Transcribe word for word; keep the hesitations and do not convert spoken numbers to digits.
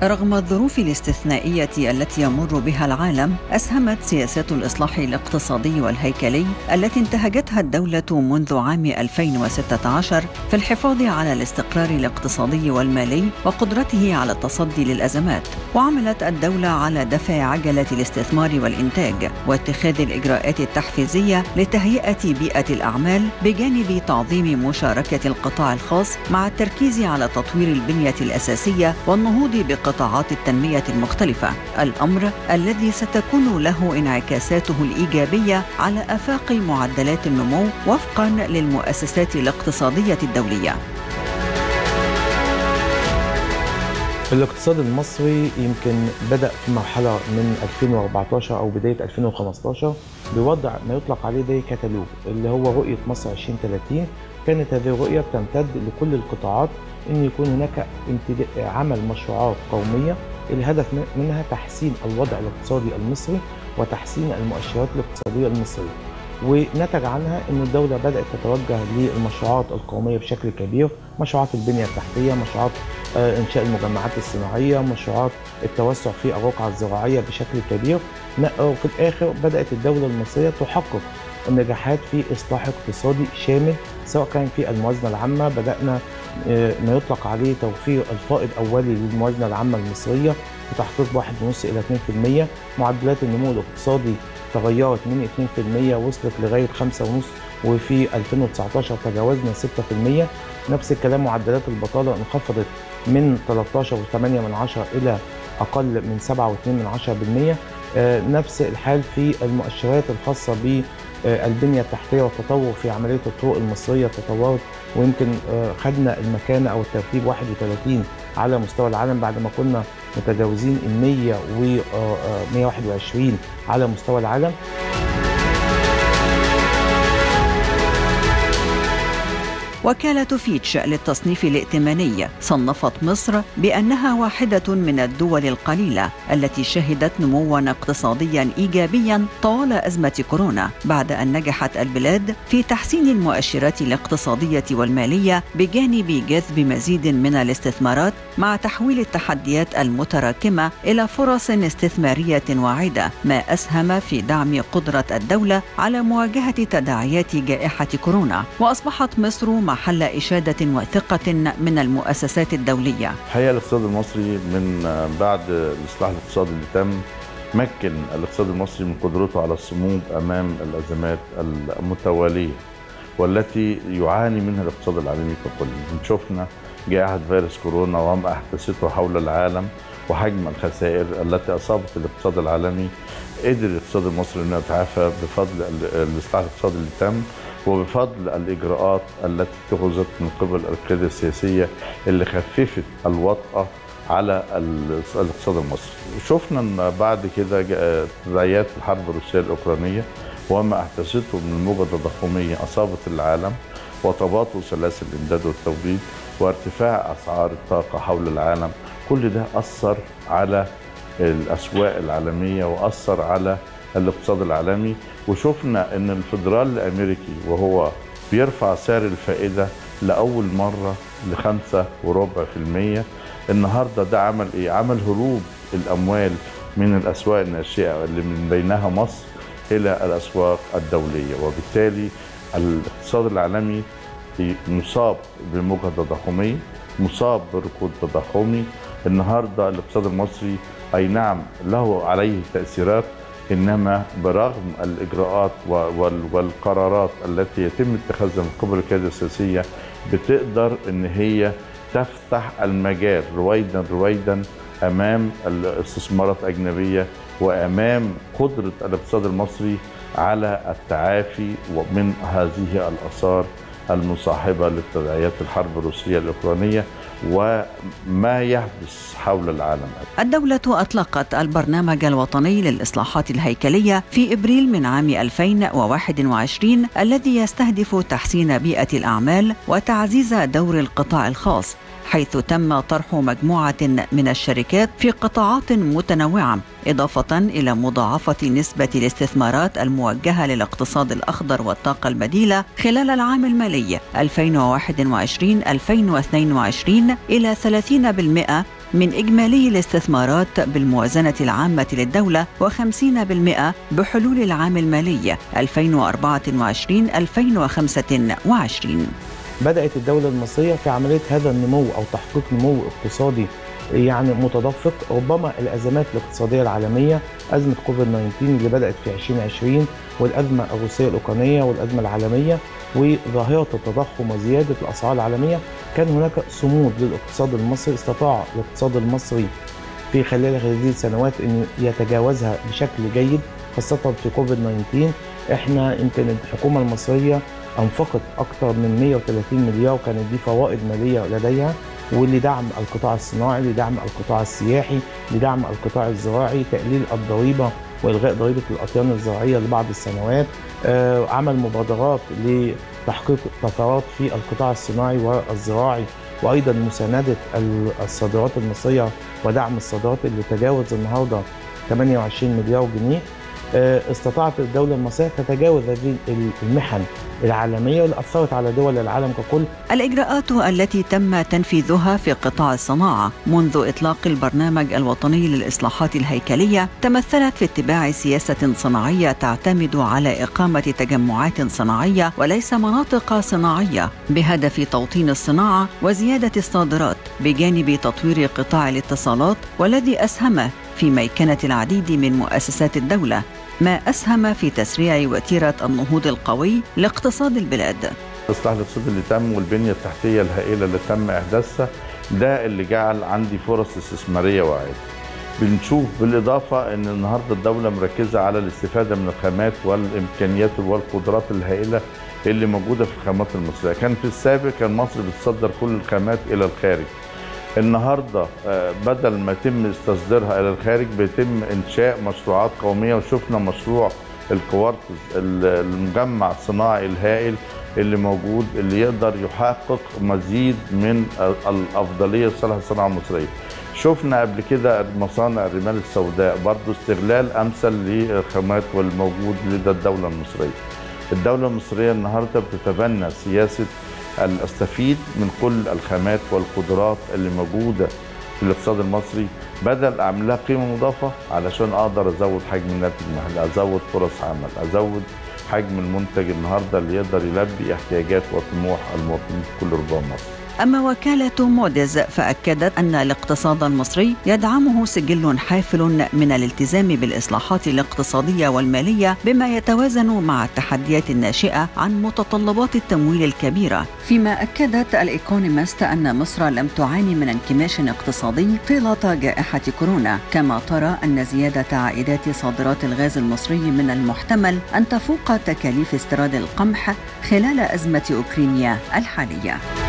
رغم الظروف الاستثنائية التي يمر بها العالم، أسهمت سياسات الإصلاح الاقتصادي والهيكلي التي انتهجتها الدولة منذ عام ألفين وستة عشر في الحفاظ على الاستقرار الاقتصادي والمالي وقدرته على التصدي للأزمات. وعملت الدولة على دفع عجلة الاستثمار والإنتاج واتخاذ الإجراءات التحفيزية لتهيئة بيئة الأعمال بجانب تعظيم مشاركة القطاع الخاص مع التركيز على تطوير البنية الأساسية والنهوض بقطاعات التنمية المختلفة، الأمر الذي ستكون له انعكاساته الإيجابية على آفاق معدلات النمو وفقاً للمؤسسات الاقتصادية الدولية. الاقتصاد المصري يمكن بدأ في مرحلة من ألفين وأربعة عشر أو بداية ألفين وخمسة عشر بوضع ما يطلق عليه زي كتالوج اللي هو رؤية مصر عشرين ثلاثين. كانت هذه الرؤية بتمتد لكل القطاعات أن يكون هناك عمل مشروعات قومية الهدف منها تحسين الوضع الاقتصادي المصري وتحسين المؤشرات الاقتصادية المصرية، ونتج عنها أن الدولة بدأت تتوجه للمشروعات القومية بشكل كبير، مشروعات البنية التحتية، مشروعات إنشاء المجمعات الصناعية، مشروعات التوسع في الرقعة الزراعية بشكل كبير. وفي الآخر بدأت الدولة المصرية تحقق النجاحات في إصلاح اقتصادي شامل، سواء كان في الموازنة العامة بدأنا ما يطلق عليه توفير الفائض أولي للموازنة العامة المصرية بتحقيق واحد ونص إلى اثنين بالمئة، معدلات النمو الاقتصادي تغيرت من اثنين بالمئة وصلت لغاية خمسة ونص، وفي ألفين وتسعة عشر تجاوزنا ستة بالمئة. نفس الكلام معدلات البطالة انخفضت من ثلاثة عشر فاصلة ثمانية من عشرة إلى أقل من سبعة فاصلة اثنين من عشرة بالمئة. نفس الحال في المؤشرات الخاصة بالبنية التحتية والتطور في عملية الطرق المصرية تطورت، ويمكن خدنا المكانة أو الترتيب واحد وثلاثين على مستوى العالم بعد ما كنا متجاوزين ال مئة و مئة وواحد وعشرين على مستوى العالم. وكالة فيتش للتصنيف الائتماني صنفت مصر بأنها واحدة من الدول القليلة التي شهدت نمواً اقتصادياً إيجابياً طوال أزمة كورونا، بعد أن نجحت البلاد في تحسين المؤشرات الاقتصادية والمالية بجانب جذب مزيد من الاستثمارات مع تحويل التحديات المتراكمة إلى فرص استثمارية واعدة، ما أسهم في دعم قدرة الدولة على مواجهة تداعيات جائحة كورونا. وأصبحت مصر محل إشادة وثقة من المؤسسات الدولية. الحقيقة الاقتصاد المصري من بعد الإصلاح الاقتصادي اللي تم مكن الاقتصاد المصري من قدرته على الصمود أمام الأزمات المتوالية والتي يعاني منها الاقتصاد العالمي ككل. شفنا جائحة فيروس كورونا وما أحدثته حول العالم وحجم الخسائر التي أصابت الاقتصاد العالمي. قدر الاقتصاد المصري أن يتعافى بفضل الإصلاح الاقتصادي اللي تم وبفضل الإجراءات التي اتخذت من قبل القيادة السياسية اللي خففت الوطأة على الاقتصاد المصري. وشفنا أن بعد كده تداعيات الحرب الروسية الأوكرانية وما أحدثته من الموجة التضخمية أصابت العالم، وتباطؤ سلاسل الإمداد والتوريد وارتفاع أسعار الطاقة حول العالم. كل ده أثر على الأسواق العالمية وأثر على الاقتصاد العالمي. وشفنا ان الفدرال الامريكي وهو بيرفع سعر الفائده لاول مره لخمسة وربع في المية، النهارده ده عمل ايه؟ عمل هروب الاموال من الاسواق الناشئه اللي من بينها مصر الى الاسواق الدوليه، وبالتالي الاقتصاد العالمي مصاب بموجة تضخميه، مصاب بركود تضخمي. النهارده الاقتصاد المصري اي نعم له عليه تاثيرات، إنما برغم الإجراءات والقرارات التي يتم اتخاذها من قبل القيادة السياسية بتقدر إن هي تفتح المجال رويدا رويدا أمام الاستثمارات الأجنبية وأمام قدرة الاقتصاد المصري على التعافي من هذه الآثار المصاحبة لتداعيات الحرب الروسية الأوكرانية وما يحدث حول العالم. الدولة أطلقت البرنامج الوطني للإصلاحات الهيكلية في إبريل من عام ألفين وواحد وعشرين الذي يستهدف تحسين بيئة الأعمال وتعزيز دور القطاع الخاص، حيث تم طرح مجموعة من الشركات في قطاعات متنوعة، إضافة إلى مضاعفة نسبة الاستثمارات الموجهة للاقتصاد الأخضر والطاقة البديلة خلال العام المالي ألفين وواحد وعشرين ألفين واثنين وعشرين إلى ثلاثين بالمئة من إجمالي الاستثمارات بالموازنة العامة للدولة وخمسين بالمئة بحلول العام المالي ألفين وأربعة وعشرين ألفين وخمسة وعشرين. بدأت الدولة المصرية في عملية هذا النمو أو تحقيق نمو اقتصادي يعني متدفق. ربما الأزمات الاقتصادية العالمية، أزمة كوفيد تسعة عشر اللي بدأت في ألفين وعشرين، والأزمة الروسية الأوكرانية، والأزمة العالمية، وظاهرة التضخم وزيادة الأسعار العالمية، كان هناك صمود للاقتصاد المصري. استطاع الاقتصاد المصري في خلال هذه السنوات أن يتجاوزها بشكل جيد، خاصة في كوفيد تسعة عشر. احنا يمكن الحكومة المصرية أنفقت أكثر من مئة وثلاثين مليار، وكانت دي فوائد مالية لديها، ولدعم القطاع الصناعي، لدعم القطاع السياحي، لدعم القطاع الزراعي، تقليل الضريبة وإلغاء ضريبة الأطيان الزراعية لبعض السنوات، آه، عمل مبادرات لتحقيق طفرات في القطاع الصناعي والزراعي، وأيضا مساندة الصادرات المصرية ودعم الصادرات اللي تجاوز النهاردة ثمانية وعشرين مليار جنيه. استطاعت الدولة المصرية تتجاوز هذه المحن العالمية اللي أثرت على دول العالم ككل. الإجراءات التي تم تنفيذها في قطاع الصناعة منذ إطلاق البرنامج الوطني للإصلاحات الهيكلية تمثلت في اتباع سياسة صناعية تعتمد على إقامة تجمعات صناعية وليس مناطق صناعية، بهدف توطين الصناعة وزيادة الصادرات، بجانب تطوير قطاع الاتصالات والذي أسهم في ميكنة العديد من مؤسسات الدولة، ما أسهم في تسريع وتيرة النهوض القوي لاقتصاد البلاد. الإصلاح الاقتصادي اللي تم والبنية التحتية الهائلة اللي تم إحداثها ده اللي جعل عندي فرص استثمارية واعدة. بنشوف بالإضافة أن النهاردة الدولة مركزة على الاستفادة من الخامات والإمكانيات والقدرات الهائلة اللي موجودة في الخامات المصرية. كان في السابق كان مصر بتصدر كل الخامات إلى الخارج. النهارده بدل ما يتم استصدارها الى الخارج بيتم انشاء مشروعات قوميه، وشفنا مشروع الكوارتز المجمع الصناعي الهائل اللي موجود اللي يقدر يحقق مزيد من الافضليه لصالح الصناعه المصريه. شفنا قبل كده مصانع الرمال السوداء برضو استغلال امثل للخامات والموجود لدى الدوله المصريه. الدوله المصريه النهارده بتتبنى سياسه استفيد من كل الخامات والقدرات اللي موجوده في الاقتصاد المصري، بدل اعمل لها قيمه مضافه علشان اقدر ازود حجم الناتج المحلي، ازود فرص عمل، ازود حجم المنتج النهارده اللي يقدر يلبي احتياجات وطموح المواطنين في كل ربوع مصر. أما وكالة موديز فأكدت أن الاقتصاد المصري يدعمه سجل حافل من الالتزام بالإصلاحات الاقتصادية والمالية بما يتوازن مع التحديات الناشئة عن متطلبات التمويل الكبيرة، فيما أكدت الإيكونومست أن مصر لم تعاني من انكماش اقتصادي طيلة جائحة كورونا، كما ترى أن زيادة عائدات صادرات الغاز المصري من المحتمل أن تفوق تكاليف استيراد القمح خلال أزمة أوكرانيا الحالية.